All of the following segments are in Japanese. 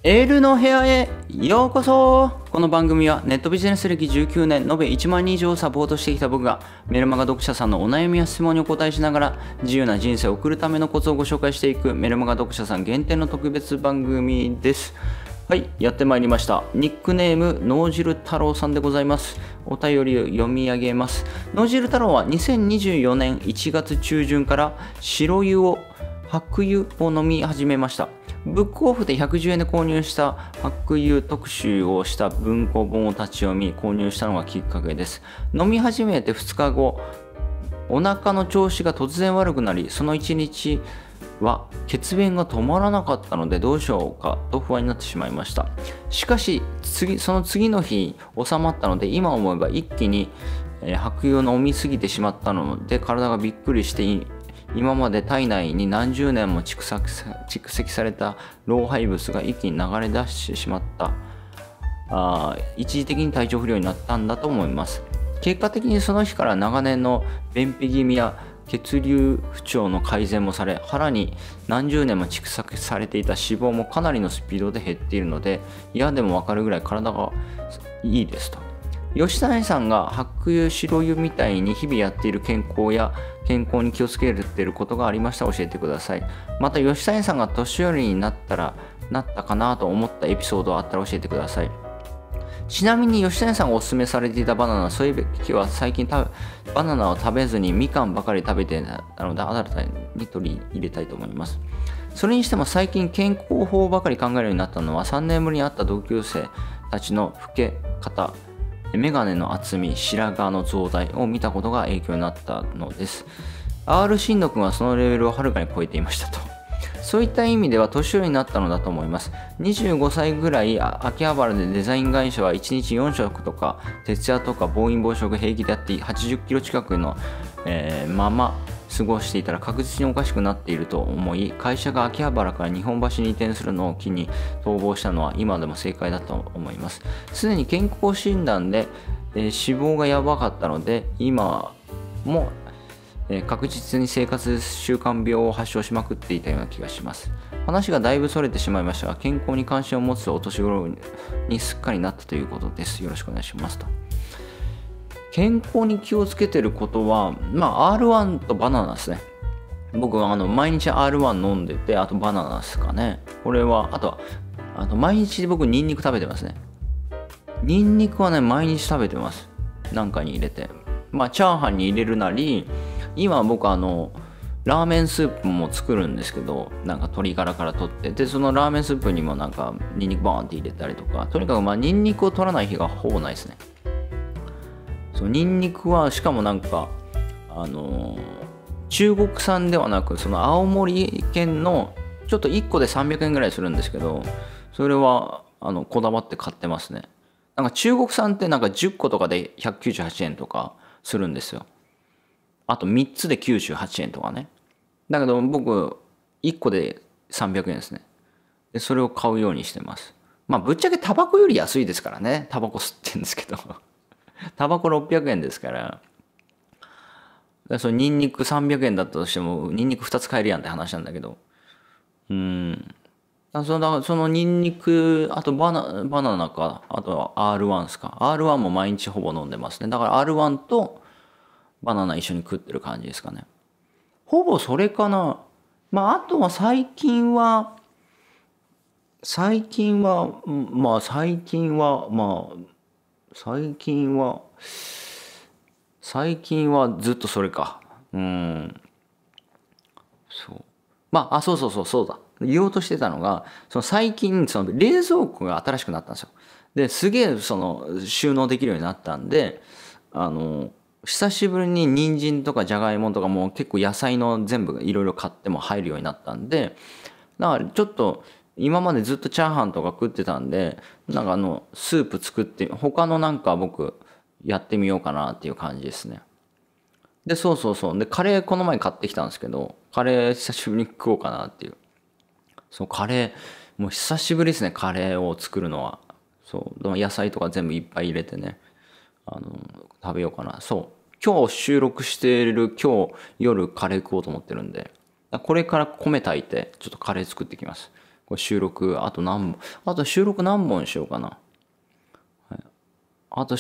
エールの部屋へようこそ。この番組はネットビジネス歴19年延べ1万人以上をサポートしてきた僕がメルマガ読者さんのお悩みや質問にお答えしながら自由な人生を送るためのコツをご紹介していくメルマガ読者さん限定の特別番組です。はい、やってまいりました。ニックネーム脳汁太郎さんでございます。お便りを読み上げます。脳汁太郎は2024年1月中旬から白湯を白湯を飲み始めました。ブックオフで110円で購入した白湯特集をした文庫本を立ち読み購入したのがきっかけです。飲み始めて2日後、お腹の調子が突然悪くなり、その1日は血便が止まらなかったのでどうしようかと不安になってしまいました。しかしその次の日収まったので、今思えば一気に白湯を飲みすぎてしまったので体がびっくりして、今まで体内に何十年も蓄積された老廃物が一気に流れ出してしまった。一時的に体調不良になったんだと思います。結果的にその日から長年の便秘気味や血流不調の改善もされ、腹に何十年も蓄積されていた脂肪もかなりのスピードで減っているので、嫌でもわかるぐらい体がいいですと。吉谷さんが白湯白湯みたいに日々やっている健康に気をつけていることがありましたら教えてください。また吉谷さんが年寄りになったかなと思ったエピソードがあったら教えてください。ちなみに吉谷さんがおすすめされていたバナナ、そういうべきは最近バナナを食べずにみかんばかり食べていたので新たに取り入れたいと思います。それにしても最近健康法ばかり考えるようになったのは、3年ぶりに会った同級生たちの老け方、メガネの厚み、白髪の増大を見たことが影響になったのです。R 進藤君はそのレベルをはるかに超えていましたと。そういった意味では年寄りになったのだと思います。25歳ぐらい秋葉原でデザイン会社は1日4食とか徹夜とか暴飲暴食平気でやって80キロ近くの、まま過ごしていたら確実におかしくなっていると思い、会社が秋葉原から日本橋に移転するのを機に逃亡したのは今でも正解だと思います。すでに健康診断で、脂肪がやばかったので今も確実に生活習慣病を発症しまくっていたような気がします。話がだいぶそれてしまいましたが、健康に関心を持つお年頃にすっかりなったということです。よろしくお願いしますと。健康に気をつけてることは、R1 とバナナですね。僕は毎日 R1 飲んでて、あとバナナですかね。これは、あと毎日僕ニンニク食べてますね。ニンニクはね、毎日食べてます。なんかに入れて。チャーハンに入れるなり、今僕ラーメンスープも作るんですけど、なんか鶏ガラから取って、で、そのラーメンスープにもなんかニンニクバーンって入れたりとか、とにかくニンニクを取らない日がほぼないですね。ニンニクはしかもなんか中国産ではなく、その青森県のちょっと1個で300円ぐらいするんですけど、それはこだわって買ってますね。なんか中国産ってなんか10個とかで198円とかするんですよ。あと3つで98円とかね。だけど僕1個で300円ですね。でそれを買うようにしてます。ぶっちゃけタバコより安いですからね。タバコ吸ってんですけどタバコ600円ですから、そのニンニク300円だったとしてもニンニク2つ買えるやんって話なんだけど、そのニンニク、あとバナナか、あとは R1 ですか。R1 も毎日ほぼ飲んでますね。だから R1 とバナナ一緒に食ってる感じですかね。ほぼそれかな。あとは最近はずっとそれか。そう。そうだ。言おうとしてたのが、最近、冷蔵庫が新しくなったんですよ。で、すげえ、収納できるようになったんで、久しぶりに人参とかじゃがいもとかも結構野菜の全部いろいろ買っても入るようになったんで、だからちょっと、今までずっとチャーハンとか食ってたんで、なんかスープ作って、他のなんか僕、やってみようかなっていう感じですね。で、で、カレーこの前買ってきたんですけど、カレー久しぶりに食おうかなっていう。カレー、もう久しぶりですね、カレーを作るのは。野菜とか全部いっぱい入れてね、食べようかな。今日収録している今日夜カレー食おうと思ってるんで、これから米炊いて、ちょっとカレー作ってきます。 これ収録、あと収録何本しようかな。あと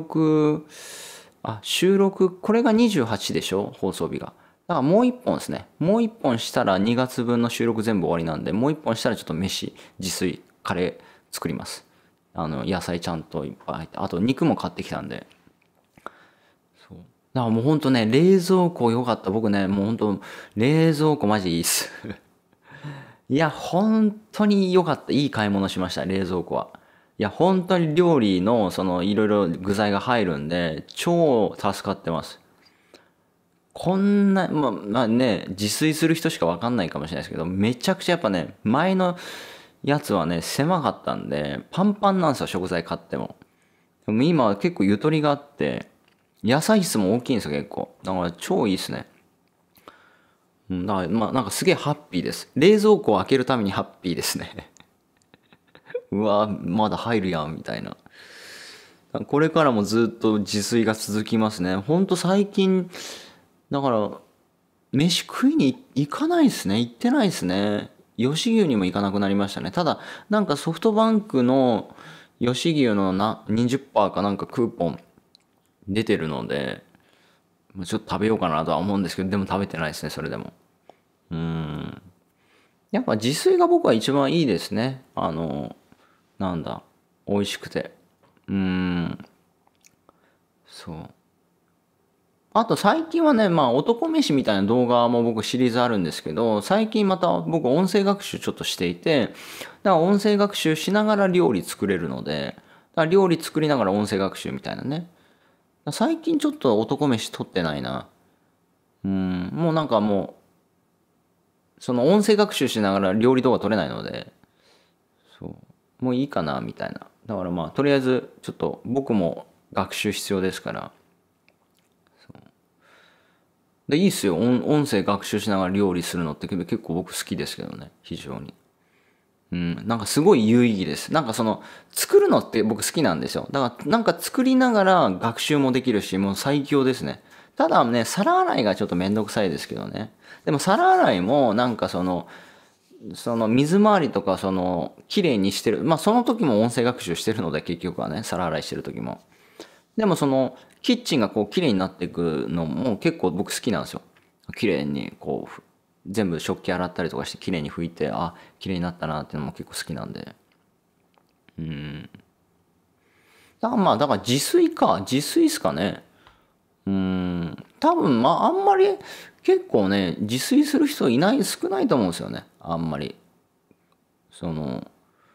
収録、これが28でしょ放送日が。だからもう一本ですね。もう一本したら2月分の収録全部終わりなんで、もう一本したらちょっと自炊、カレー作ります。野菜ちゃんといっぱい入って、あと肉も買ってきたんで。そう。だからもうほんとね、冷蔵庫良かった。僕ね、もうほんと、冷蔵庫マジいいっす。いや、本当に良かった。いい買い物しました、冷蔵庫は。いや、本当に料理の、いろいろ具材が入るんで、超助かってます。こんな、まあね、自炊する人しかわかんないかもしれないですけど、めちゃくちゃやっぱね、前のやつはね、狭かったんで、パンパンなんですよ、食材買っても。でも今は結構ゆとりがあって、野菜室も大きいんですよ、結構。だから超いいですね。うん、だからまあなんかすげえハッピーです。冷蔵庫を開けるためにハッピーですね。うわ、まだ入るやん、みたいな。これからもずっと自炊が続きますね。ほんと最近、だから、飯食いに行かないですね。行ってないですね。吉牛にも行かなくなりましたね。ただ、なんかソフトバンクの吉牛の20%かなんかクーポン出てるので、ちょっと食べようかなとは思うんですけど、でも食べてないですね、それでも。うーん。やっぱ自炊が僕は一番いいですね。なんだ、美味しくて。うーん、そう。あと最近はね、まあ男飯みたいな動画も僕シリーズあるんですけど、最近また僕音声学習ちょっとしていて、だから音声学習しながら料理作れるので、だから料理作りながら音声学習みたいなね。最近ちょっと男飯撮ってないな。うん、もうなんかもう、その音声学習しながら料理動画撮れないので、そう、もういいかなみたいな。だからまあとりあえずちょっと僕も学習必要ですから、で、いいっすよ。音声学習しながら料理するのって結構僕好きですけどね。非常に。うん。なんかすごい有意義です。なんか作るのって僕好きなんですよ。だからなんか作りながら学習もできるし、もう最強ですね。ただね、皿洗いがちょっとめんどくさいですけどね。でも皿洗いもなんか水回りとか綺麗にしてる。まあその時も音声学習してるので結局はね、皿洗いしてる時も。でもキッチンがこう綺麗になっていくのも結構僕好きなんですよ。綺麗にこう全部食器洗ったりとかして綺麗に拭いて、あ、綺麗になったなっていうのも結構好きなんで。だから自炊っすかね。多分あんまり結構ね、自炊する人少ないと思うんですよね。あんまり。その、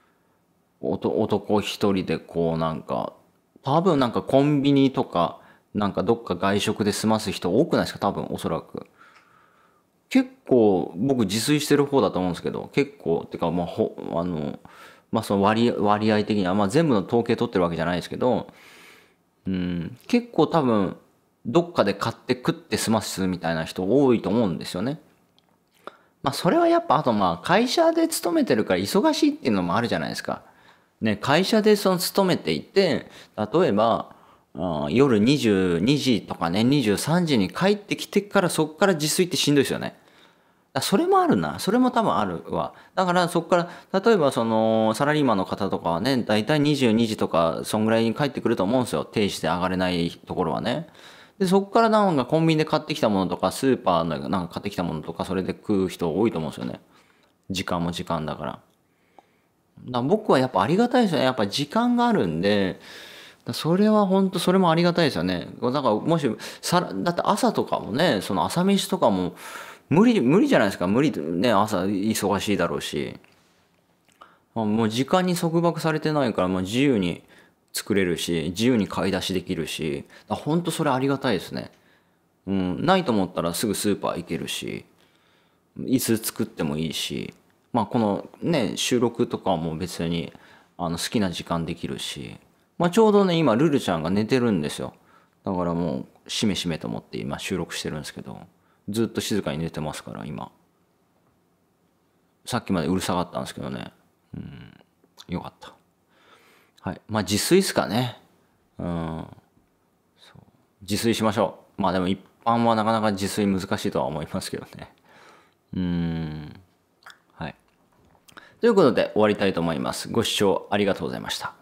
男一人でこうなんか、多分なんかコンビニとか、なんかどっか外食で済ます人多くないですか多分おそらく。結構僕自炊してる方だと思うんですけど、結構、てかまあまあその割合的には、まあ全部の統計取ってるわけじゃないですけど、結構多分どっかで買って食って済ますみたいな人多いと思うんですよね。まあそれはやっぱあとまあ会社で勤めてるから忙しいっていうのもあるじゃないですか。ね、会社で勤めていて、例えば、夜22時とかね、23時に帰ってきてからそっから自炊ってしんどいですよね。それもあるな。それも多分あるわ。だからそっから、例えばサラリーマンの方とかはね、だいたい22時とか、そんぐらいに帰ってくると思うんですよ。定時で上がれないところはね。で、そっからなんかコンビニで買ってきたものとか、スーパーのなんか買ってきたものとか、それで食う人多いと思うんですよね。時間も時間だから。僕はやっぱありがたいですよね。やっぱ時間があるんで、それは本当それもありがたいですよね。だからもし、だって朝とかもね、その朝飯とかも無理じゃないですか。無理ね、朝忙しいだろうし。もう時間に束縛されてないからもう自由に作れるし、自由に買い出しできるし、本当それありがたいですね。うん、ないと思ったらすぐスーパー行けるし、いつ作ってもいいし、まあこのね、収録とかも別に好きな時間できるし、まあちょうどね、今ルルちゃんが寝てるんですよ。だからもうしめしめと思って今収録してるんですけど、ずっと静かに寝てますから今。さっきまでうるさかったんですけどね。よかった。はい。まあ自炊っすかね。うん。自炊しましょう。まあでも一般はなかなか自炊難しいとは思いますけどね。はい。 ということで終わりたいと思います。ご視聴ありがとうございました。